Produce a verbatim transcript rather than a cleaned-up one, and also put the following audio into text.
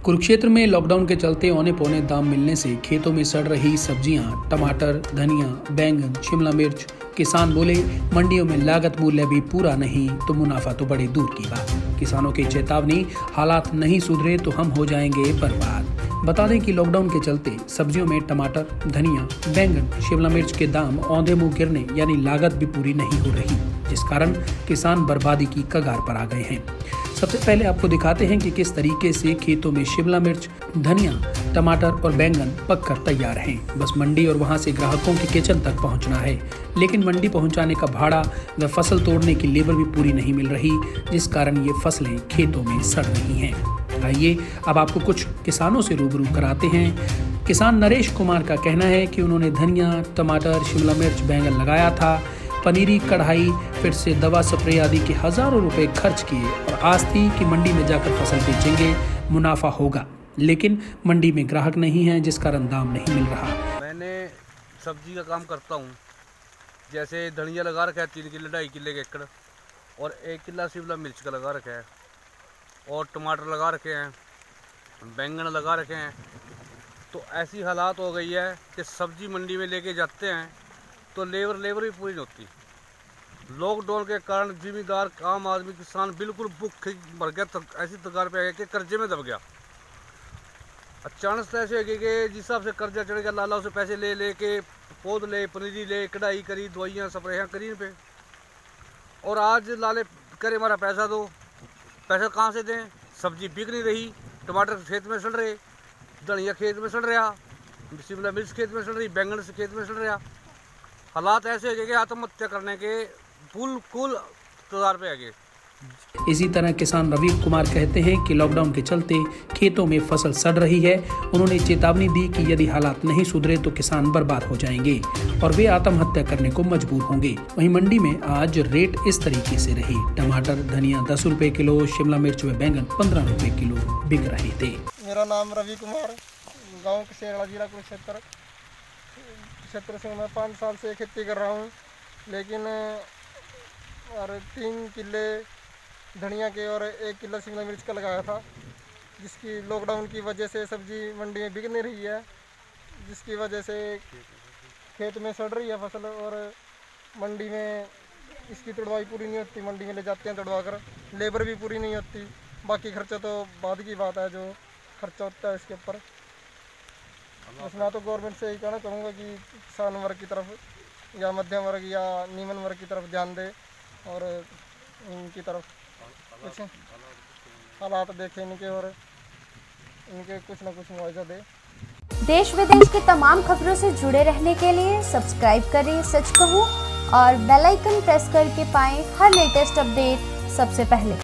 कुरुक्षेत्र में लॉकडाउन के चलते औने पौने दाम मिलने से खेतों में सड़ रही सब्जियां, टमाटर, धनिया, बैंगन, शिमला मिर्च। किसान बोले मंडियों में लागत मूल्य भी पूरा नहीं तो मुनाफा तो बड़ी दूर की बात। किसानों की चेतावनी, हालात नहीं सुधरे तो हम हो जाएंगे बर्बाद। बता दें कि लॉकडाउन के चलते सब्जियों में टमाटर, धनिया, बैंगन, शिमला मिर्च के दाम औंधे मुंह गिरने यानी लागत भी पूरी नहीं हो रही, जिस कारण किसान बर्बादी की कगार पर आ गए हैं। सबसे पहले आपको दिखाते हैं कि किस तरीके से खेतों में शिमला मिर्च, धनिया, टमाटर और बैंगन पककर तैयार हैं। बस मंडी और वहां से ग्राहकों के किचन तक पहुंचना है, लेकिन मंडी पहुंचाने का भाड़ा व फसल तोड़ने की लेबर भी पूरी नहीं मिल रही, जिस कारण ये फसलें खेतों में सड़ रही हैं। आइए अब आपको कुछ किसानों से रूबरू कराते हैं। किसान नरेश कुमार का कहना है कि उन्होंने धनिया, टमाटर, शिमला मिर्च, बैंगन लगाया था, पनीरी, कढ़ाई, फिर से दवा स्प्रे आदि के हजारों रुपए खर्च किए और आस थी कि मंडी में जाकर फसल बेचेंगे, मुनाफा होगा, लेकिन मंडी में ग्राहक नहीं है, जिस कारण दाम नहीं मिल रहा। मैंने सब्जी का काम करता हूँ, जैसे धनिया लगा रखा है तीन किलो ढाई किलो के एकड़, और एक किला शिमला मिर्च का लगा रखा है, और टमाटर लगा रखे हैं, बैंगन लगा रखे हैं। तो ऐसी हालात हो गई है कि सब्जी मंडी में लेके जाते हैं तो लेबर लेबर भी पूरी नहीं होती। लॉकडाउन के कारण जिम्मेदार आम आदमी किसान बिल्कुल भूखे मर गया, तक, ऐसी तगार पे आ गया कि कर्जे में दब गया। अचानक से ऐसे हो गए कि जिस हिसाब से कर्जा चढ़ गया, लाला से पैसे ले ले के पौध ले, पनीरी ले, कढ़ाई करी, दवाइयाँ स्प्रेयाँ करी पे, और आज लाले करे हमारा पैसा दो। पैसा कहाँ से दें? सब्जी बिक नहीं रही, टमाटर खेत में सड़ रहे, धनिया खेत में सड़ रहा, शिमला मिर्च खेत में सड़ रही, बैंगन से खेत में सड़ रहा। हालात ऐसे हो गए कि आत्महत्या करने के बिल्कुल कगार पे आ गए। इसी तरह किसान रवि कुमार कहते हैं कि लॉकडाउन के चलते खेतों में फसल सड़ रही है। उन्होंने चेतावनी दी कि यदि हालात नहीं सुधरे तो किसान बर्बाद हो जाएंगे और वे आत्महत्या करने को मजबूर होंगे। वहीं मंडी में आज रेट इस तरीके से रही। टमाटर, धनिया दस रुपए किलो, शिमला मिर्च व बैंगन पंद्रह रुपए किलो बिक रहे थे। मेरा नाम रवि कुमार, गाँव शेरड़ा, जिला कुरुक्षेत्र क्षेत्र से मैं पाँच साल से खेती कर रहा हूँ, लेकिन और तीन किले धनिया के और एक किलो शिमला मिर्च का लगाया था, जिसकी लॉकडाउन की वजह से सब्जी मंडी में बिक नहीं रही है, जिसकी वजह से खेत में सड़ रही है फसल, और मंडी में इसकी तुड़वाई पूरी नहीं होती। मंडी में ले जाते हैं तुड़वा कर, लेबर भी पूरी नहीं होती। बाकी खर्चा तो बाद की बात है, जो खर्चा होता है इसके ऊपर। बस मैं तो गवर्नमेंट से यही कहना चाहूँगा कि किसान वर्ग की तरफ या मध्यम वर्ग या निम्न वर्ग की तरफ ध्यान दे और इनकी तरफ कुछ हालात देखें इनके, और इनके कुछ ना कुछ मुआवजा दे। देश विदेश की तमाम खबरों से जुड़े रहने के लिए सब्सक्राइब करें सच कहूं और बेल आइकन प्रेस करके पाएं हर लेटेस्ट अपडेट सबसे पहले।